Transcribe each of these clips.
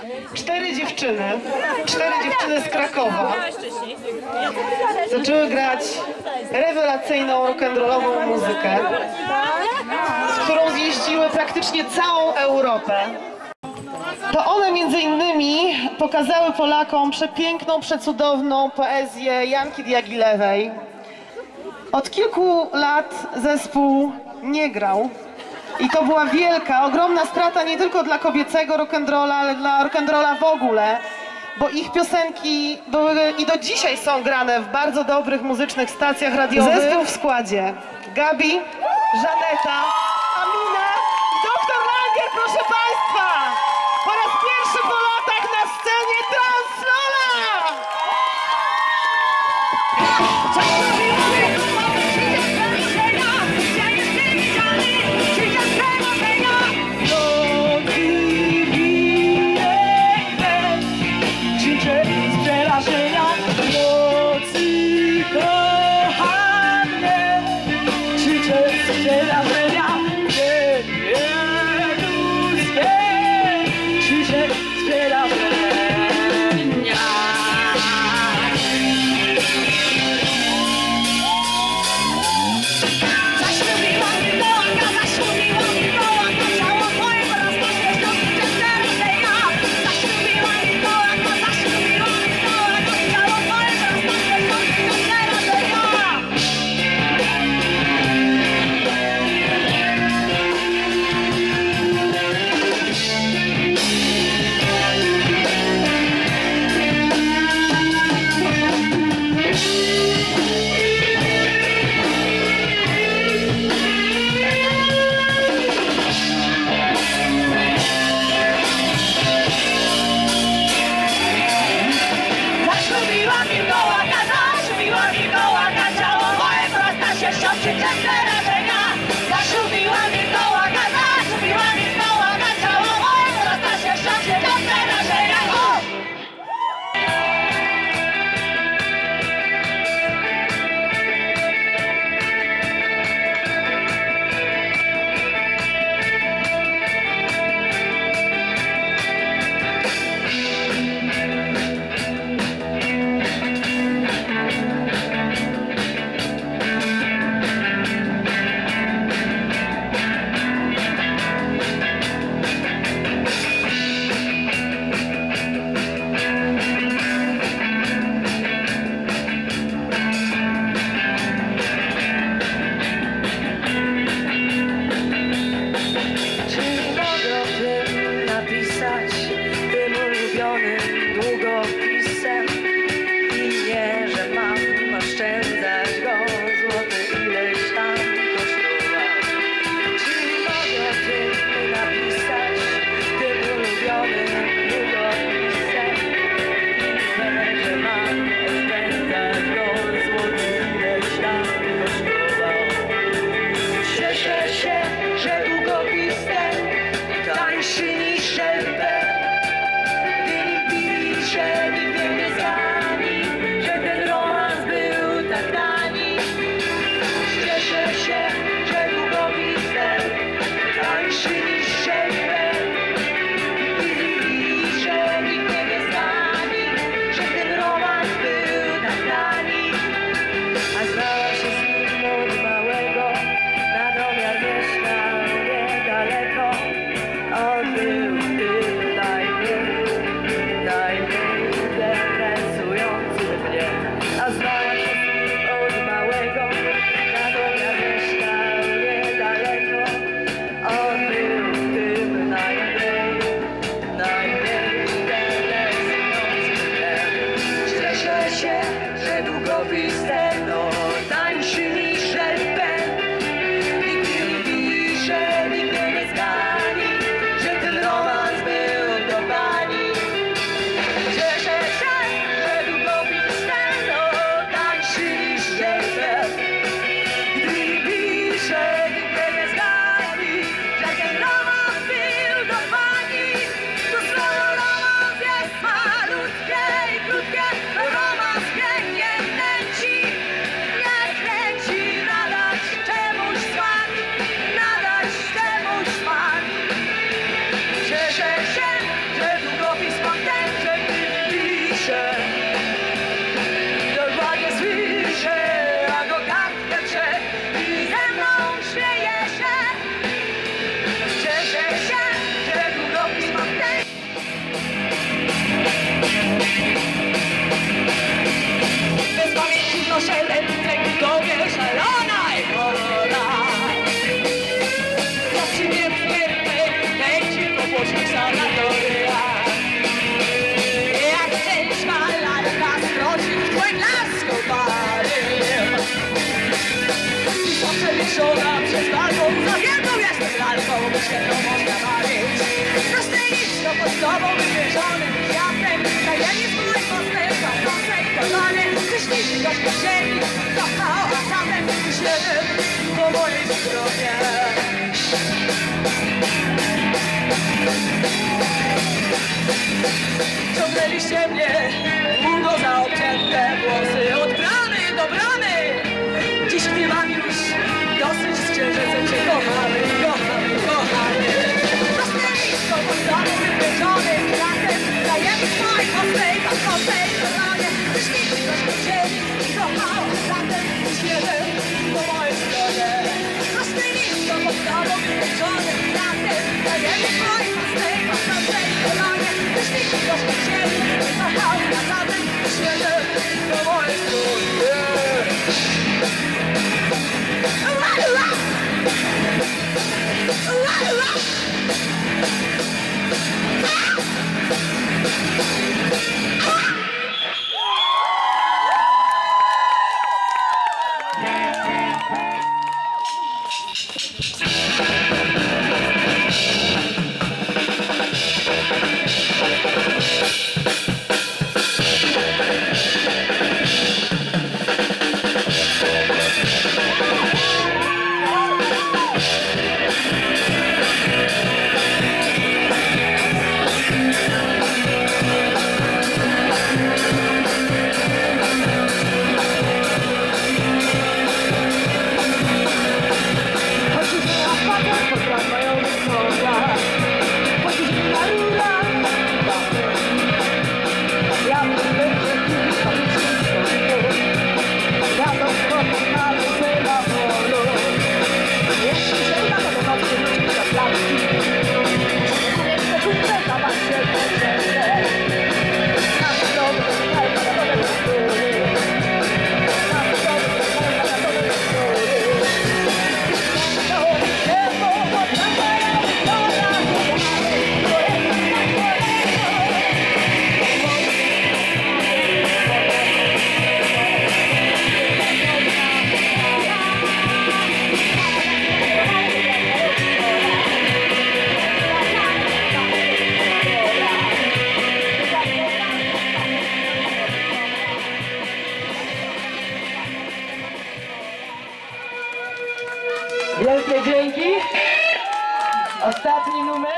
cztery dziewczyny z Krakowa zaczęły grać rewelacyjną rock'n'rollową muzykę, z którą zjeździły praktycznie całą Europę. To one między innymi pokazały Polakom przepiękną, przecudowną poezję Janki Diagilewej. Od kilku lat zespół nie grał i to była wielka, ogromna strata nie tylko dla kobiecego rock'n'rolla, ale dla rock'n'rolla w ogóle, bo ich piosenki były i do dzisiaj są grane w bardzo dobrych muzycznych stacjach radiowych. Zespół w składzie: Gabi, Żaneta, Amina i doktor Langer, proszę Państwa! Po raz pierwszy po latach na scenie Translola! Widzieliście mnie, długo za obcięte włosy, od bramy do bramy. Dziś nie mam już dosyć, z księżycem cię kochamy, kochamy, kochamy. Prostej, podstawą wypieczonym razem dajemy swojej prostej, prostej koronie. Wyślijmy coś do ziemi i kochał razem świeże po mojej stronie. Prostej, podstawą wypieczonym razem dajemy swojej prostej, prostej koronie. Wyślijmy coś do ziemi i kochał razem świeże po mojej stronie. Wielkie dzięki. Ostatni numer.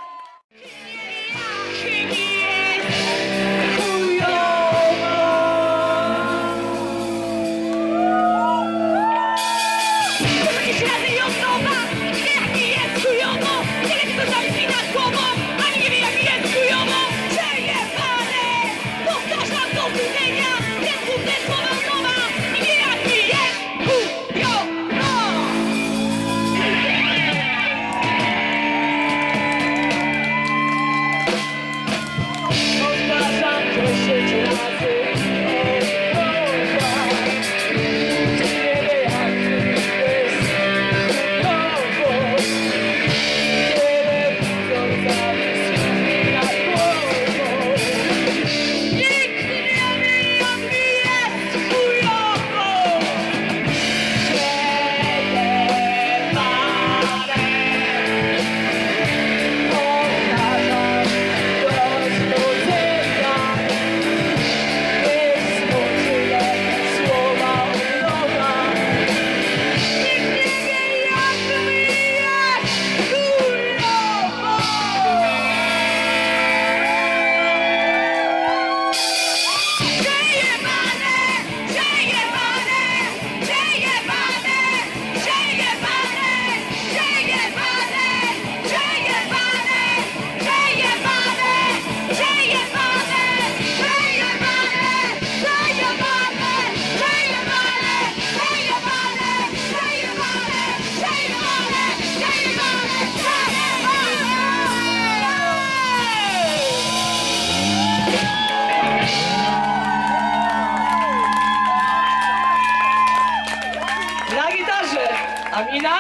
Amina,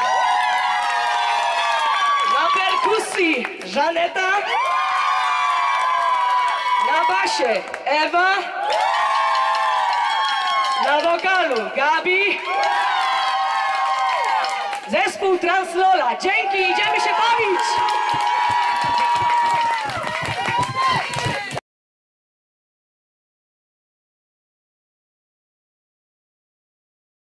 na perkusji Żaneta, na basie Ewa, na wokalu Gabi, zespół Translola. Dzięki, idziemy się bawić!